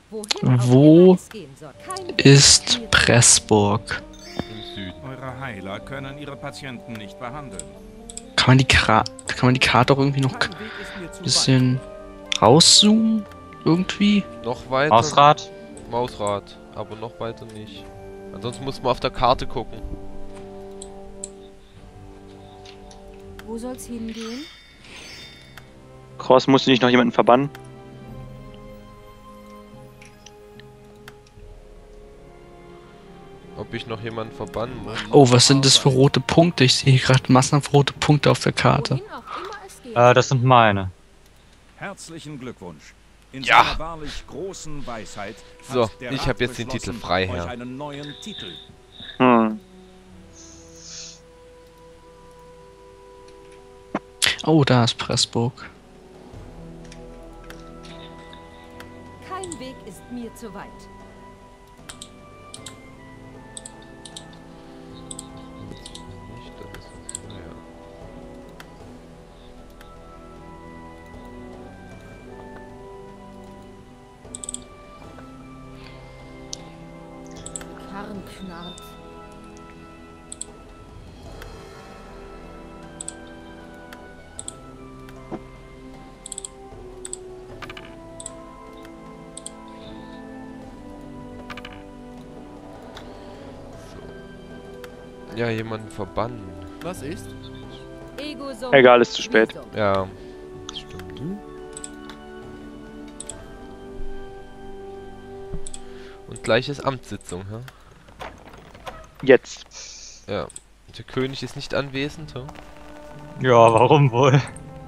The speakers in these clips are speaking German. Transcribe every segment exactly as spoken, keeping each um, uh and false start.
Wo ist Pressburg? Im Süden. Eure Heiler können ihre Patienten nicht behandeln. Kann man die, Kra kann man die Karte auch irgendwie noch Kein Weg ist mir zu ein bisschen rauszoomen? Irgendwie? Noch weiter. Mausrad? Mausrad. Aber noch weiter nicht. Ansonsten muss man auf der Karte gucken. Wo soll's hingehen? Cross, musst du nicht noch jemanden verbannen? Ob ich noch jemanden verbannen muss? Oh, was sind das für rote Punkte? Ich sehe gerade massenhaft rote Punkte auf der Karte. Wohin auch immer es geht. Äh, das sind meine. Herzlichen Glückwunsch. In Ja. seiner wahrlich großen Weisheit hat So, der ich Rat hab jetzt den beschlossen, Titel frei, euch Herr. einen neuen Titel. Hm. Oh, da ist Pressburg. Kein Weg ist mir zu weit. Nicht, das ist... Naja. Karren knarrt. Ja, jemanden verbannen. Was ist? Ego so. Egal, ist zu spät. Ja, das stimmt. Und gleich ist Amtssitzung, hä? Jetzt. Ja. Der König ist nicht anwesend, hä? Ja, warum wohl?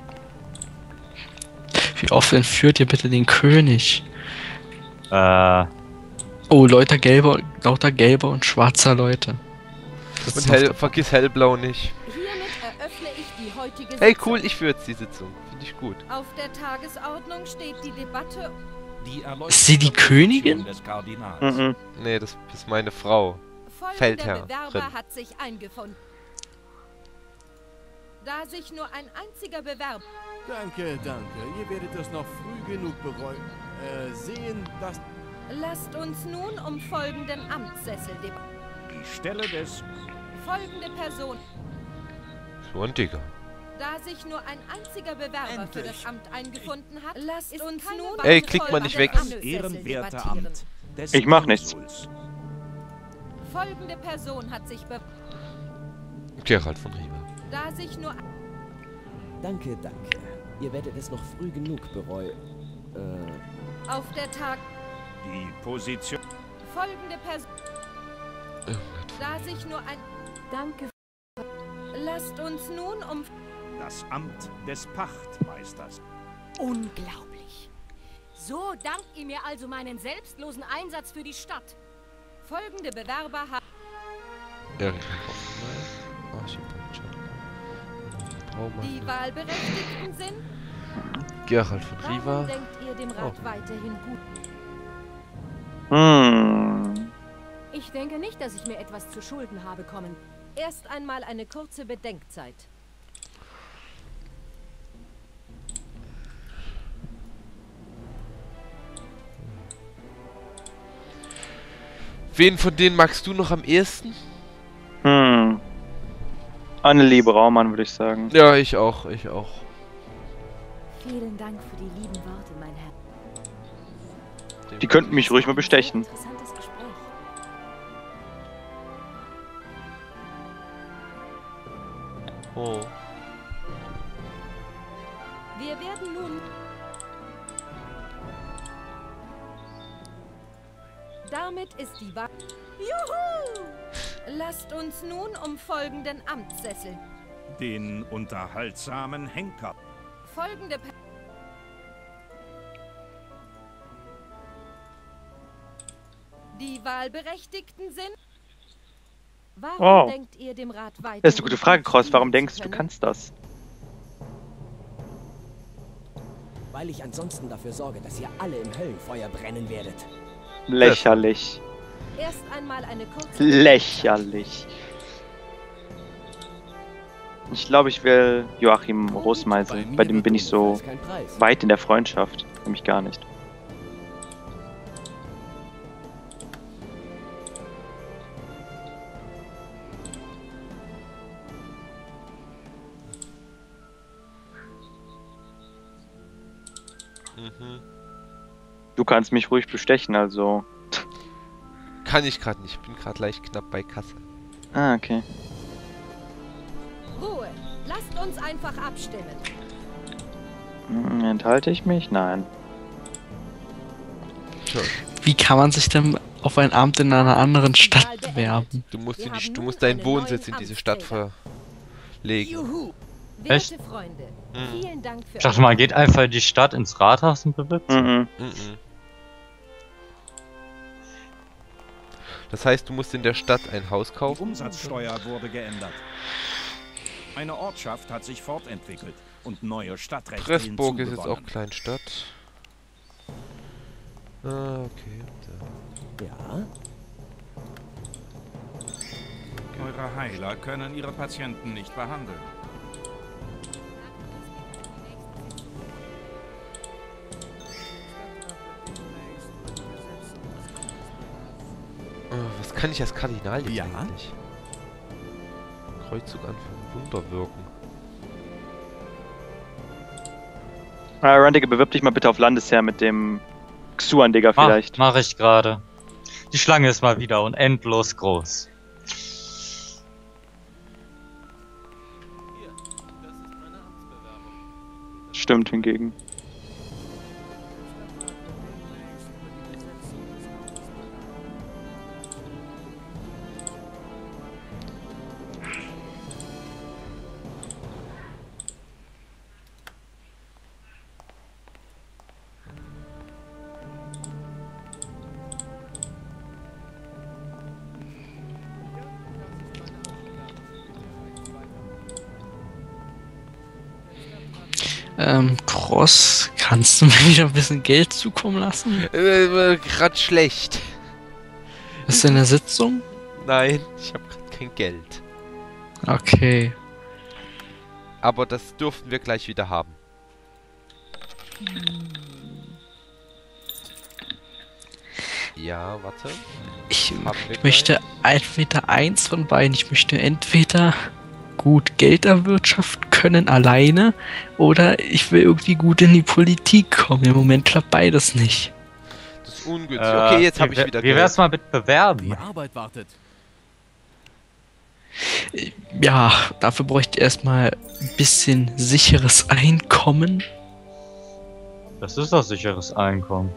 Wie oft entführt ihr bitte den König? Äh, Oh, lauter gelber, lauter gelber und schwarzer Leute. Das Und ist hell, noch- vergiss Hellblau nicht. Hiermit eröffne ich die heutige Hey, Sitzung. cool, ich führe jetzt die Sitzung. Finde ich gut. Auf der Tagesordnung steht die Debatte. Die Ist sie die Königin? Des Kardinals. Mhm. Nee, das ist meine Frau. Folgender Feldherr Bewerber drin. hat sich eingefunden. Da sich nur ein einziger Bewerber... Danke, danke. Ihr werdet das noch früh genug bereuen. Äh, sehen, dass... Lasst uns nun um folgenden Amtssessel debattieren. Die Stelle des... Folgende Person. So ein Digger. Da sich nur ein einziger Bewerber für das Amt eingefunden hat, lasst uns nun... Ey, weitere klickt mal nicht weg. Folgen des ehrenwerte debattieren. Amt des Ich mach nichts. Konsuls. Folgende Person hat sich be... Gerald von Riva. Da sich nur... Danke, danke. Ihr werdet es noch früh genug bereuen. Äh, Auf der Tag... Die Position... Folgende Person... Irgendwas. Da sich nur ein... Danke. Lasst uns nun um... Das Amt des Pachtmeisters. Unglaublich. So dankt ihr mir also meinen selbstlosen Einsatz für die Stadt. Folgende Bewerber haben... Erich von Hoffenheim. Archibald Schadler. Braumann. Die Wahlberechtigten sind... Gerald von Warum Riva. denkt ihr dem Rat Oh. weiterhin gut? Hm. Ich denke nicht, dass ich mir etwas zu Schulden habe kommen. Erst einmal eine kurze Bedenkzeit. Wen von denen magst du noch am ehesten? Hm. Anneliebe Raumann, würde ich sagen. Ja, ich auch, ich auch. Vielen Dank für die lieben Worte, mein Herr. Die könnten mich ruhig mal bestechen. Interessantes Gespräch. Oh. Wir werden nun... Damit ist die Wahl... Juhu! Lasst uns nun um folgenden Amtssessel. Den unterhaltsamen Henker. Folgende... Per die Wahlberechtigten sind... Warum Oh. denkt ihr dem Rat weiter? Das ist eine gute Frage, Cross. Warum denkst du, du kannst das? weil ich ansonsten dafür sorge, dass ihr alle im Höllenfeuer brennen werdet. Lächerlich. Erst einmal eine kurze... Lächerlich. Ich glaube, ich will Joachim Rosmeisel. Bei dem bin ich so Kein Preis. weit in der Freundschaft. Nämlich gar nicht. Hm. Du kannst mich ruhig bestechen, also. Kann ich gerade nicht. Ich bin gerade leicht knapp bei Kasse. Ah, okay. Ruhe. Lasst uns einfach abstimmen. Hm, enthalte ich mich? Nein. Tja, Wie kann man sich denn auf ein Amt in einer anderen Stadt bewerben? du musst, Wir in die, haben du nun musst deinen einen Wohnsitz in neuen diese Stadt Amtsträger. verlegen. Juhu. Echt? Werte Freunde, Hm. vielen Dank für Ich dachte mal, geht einfach in die Stadt ins Rathaus und bewirbt sie. Mhm. Mhm. Das heißt, du musst in der Stadt ein Haus Die kaufen. Umsatzsteuer wurde geändert. Eine Ortschaft hat sich fortentwickelt und neue Stadtrechte Pressburg ist jetzt auch hinzugewonnen. Kleinstadt. Ah, okay. Da. Ja? Eure Heiler können ihre Patienten nicht behandeln. Ah, was kann ich als Kardinal jetzt Ja? eigentlich? Kreuzzug anfangen, Wunder wirken. Ah, Randige, bewirb dich mal bitte auf Landesherr mit dem Xuan-Digger Mach, vielleicht. mach ich gerade. Die Schlange ist mal wieder unendlos groß. Stimmt hingegen. Ähm, Cross, kannst du mir wieder ein bisschen Geld zukommen lassen? Äh, grad schlecht. Bist du in der Sitzung? Nein, ich habe gerade kein Geld. Okay. Aber das dürften wir gleich wieder haben. Ja, warte. Ich Haben wir gleich? möchte entweder eins von beiden. Ich möchte entweder gut Geld erwirtschaften können alleine oder ich will irgendwie gut in die Politik kommen. Im Moment klappt beides nicht. Das ist ungünstig. Okay, jetzt habe ich wie, wieder Wie Geld. wär's mal mit Bewerben? Die Arbeit wartet. Ja, dafür bräuchte ich erstmal ein bisschen sicheres Einkommen. Das ist doch sicheres Einkommen.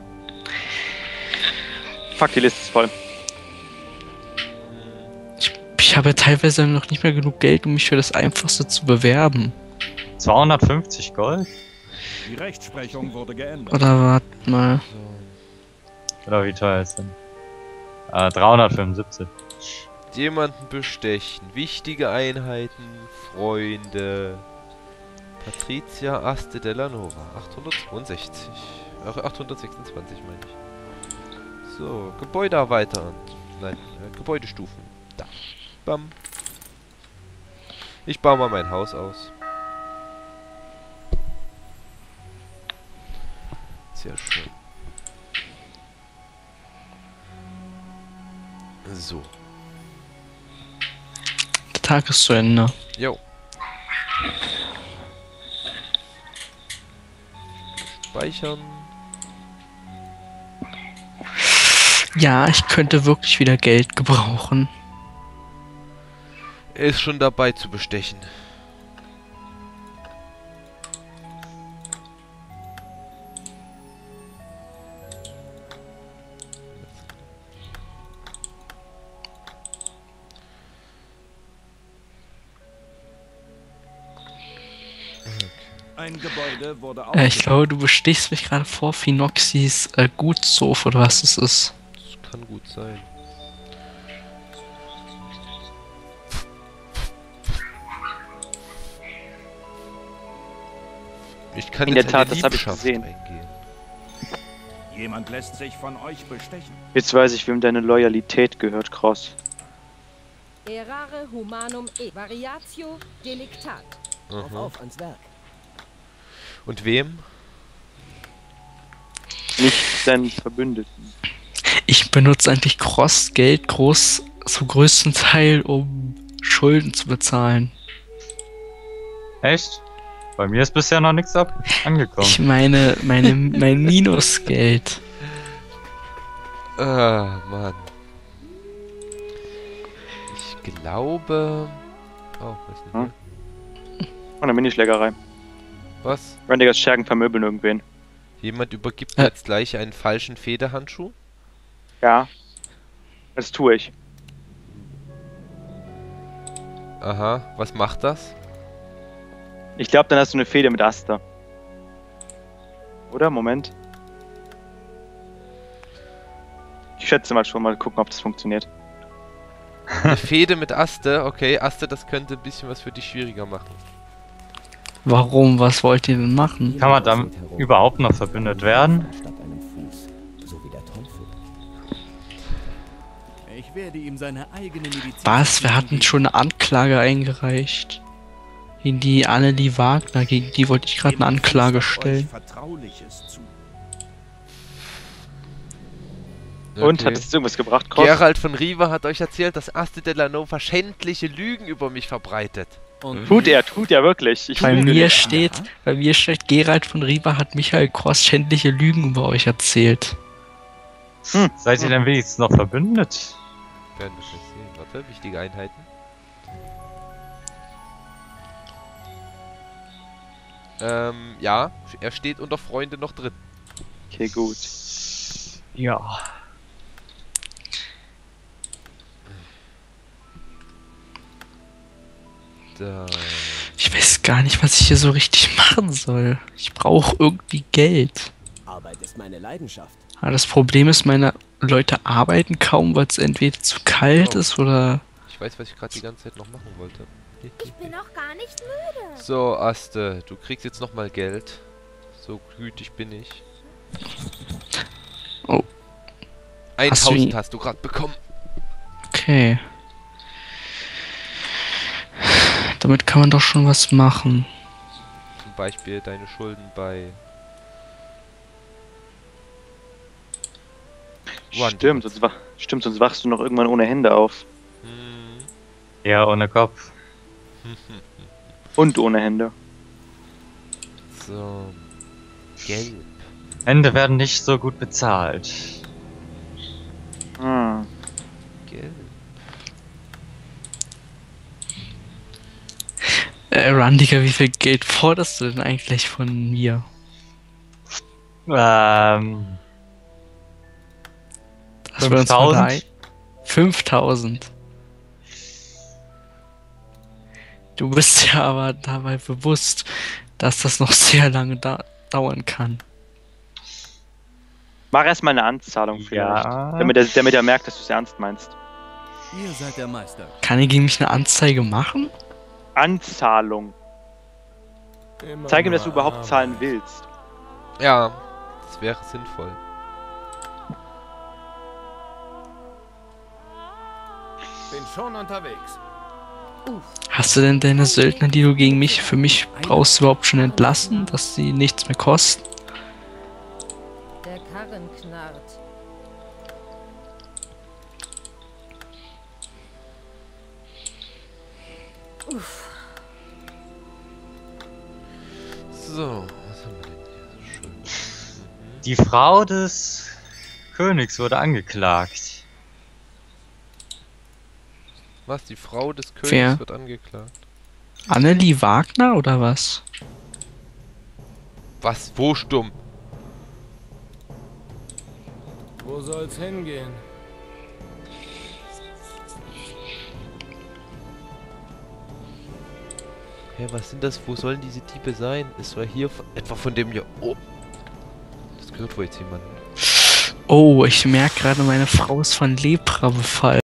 Fuck, die Liste ist voll. Ich, ich habe teilweise noch nicht mehr genug Geld, um mich für das Einfachste zu bewerben. zweihundertfünfzig Gold? Die Rechtsprechung wurde geändert. Oder warte mal. Oder wie teuer ist denn? Äh, dreihundertfünfundsiebzig. Jemanden bestechen. Wichtige Einheiten. Freunde. Patricia Aste della Nova. achthundertzweiundsechzig. Ach, achthundertsechsundzwanzig meine ich. So, Gebäude erweitern. Nein, äh, Gebäudestufen. Da. Bam. Ich baue mal mein Haus aus. Sehr schön. So. Der Tag ist zu Ende. Jo. Speichern. Ja, ich könnte wirklich wieder Geld gebrauchen. Er ist schon dabei zu bestechen. Ein Gebäude wurde Äh, ich aufgebaut. glaube, du bestichst mich gerade vor Phinoxis äh, Gutshof oder was es ist. Das kann gut sein. Ich kann In jetzt der Tat, eine das hab ich Liebschaft gesehen. eingehen. Jemand lässt sich von euch bestechen. Jetzt weiß ich, wem deine Loyalität gehört, Cross. Errare humanum e variatio delictat. Auf, Mhm. auf, ans Werk. Und wem? Nicht deinen Verbündeten. Ich benutze eigentlich Cross-Geld groß zum größten Teil, um Schulden zu bezahlen. Echt? Bei mir ist bisher noch nichts ab angekommen. Ich meine, meine, mein Minusgeld. Ah, Mann. Ich glaube... Oh, was ist denn Hm? Und eine Minischlägerei. hier? Was? Randigers Schergen vermöbeln irgendwen. Jemand übergibt Äh. jetzt gleich einen falschen Federhandschuh? Ja. Das tue ich. Aha, was macht das? Ich glaube, dann hast du eine Fehde mit Aster. Oder? Moment. Ich schätze mal schon, mal gucken, ob das funktioniert. Eine Fehde mit Aste, okay, Aste, das könnte ein bisschen was für dich schwieriger machen. Warum? Was wollt ihr denn machen? Kann man dann überhaupt noch verbündet werden? Statt einem Fuß, so wie der Teufel. Ich werde ihm seine eigene Medizin... Was? Wir hatten schon eine Anklage eingereicht. Gegen die Annelie Wagner, gegen die wollte ich gerade eine Anklage stellen. Vertrauliches zu. Und, hat es irgendwas gebracht, Cross? Gerald von Riva hat euch erzählt, dass Aste Delano schändliche Lügen über mich verbreitet. Und Tut er, tut er wirklich. Ich Bei lüge mir nicht. steht, bei mir steht, Gerald von Riva hat Michael Cross schändliche Lügen über euch erzählt. Seid ihr denn wenigstens noch verbündet? Werden wir schon sehen. Warte, wichtige Einheiten. Ähm, ja, er steht unter Freunde noch drin. Okay, gut. Ja. Da. Ich weiß gar nicht, was ich hier so richtig machen soll. Ich brauche irgendwie Geld. Arbeit ist meine Leidenschaft. Aber das Problem ist, meine Leute arbeiten kaum, weil es entweder zu kalt Oh. ist oder... Ich weiß, was ich gerade die ganze Zeit noch machen wollte. Ich bin noch gar nicht müde. So, Aste, du kriegst jetzt nochmal Geld. So gütig bin ich. Oh. Hast du ihn- tausend hast du gerade bekommen. Okay. Damit kann man doch schon was machen. Zum Beispiel deine Schulden bei... Stimmt sonst, wa- stimmt, sonst wachst du noch irgendwann ohne Hände auf. Hm. Ja, ohne Kopf. Und ohne Hände. So. Gelb. Hände werden nicht so gut bezahlt. Hm. Gelb. Äh, Randiger, wie viel Geld forderst du denn eigentlich von mir? Ähm... Dass wir uns mal da fünftausend? ein- fünftausend. Du bist ja aber dabei bewusst, dass das noch sehr lange da dauern kann. Mach erstmal eine Anzahlung vielleicht. Ja. Damit er, damit er merkt, dass du es ernst meinst. ihr seid der Meister. Kann er gegen mich eine Anzeige machen? Anzahlung. Immer Zeig ihm, dass du nur überhaupt Arbeit. zahlen willst. Ja, das wäre sinnvoll. Bin schon unterwegs. Hast du denn deine Söldner, die du gegen mich für mich brauchst, überhaupt schon entlassen, dass sie nichts mehr kosten? Der Karren knarrt. So, was haben wir denn hier so schön? Die Frau des Königs wurde angeklagt. Was, die Frau des Königs Wer? wird angeklagt? Annelie Wagner oder was? Was, wo stumm? Wo soll's hingehen? Hä, was sind das? Wo sollen diese Diebe sein? Es war hier von, etwa von dem hier oben. Das gehört wohl jetzt jemandem. Oh, ich merke gerade, meine Frau ist von Lepra befallen.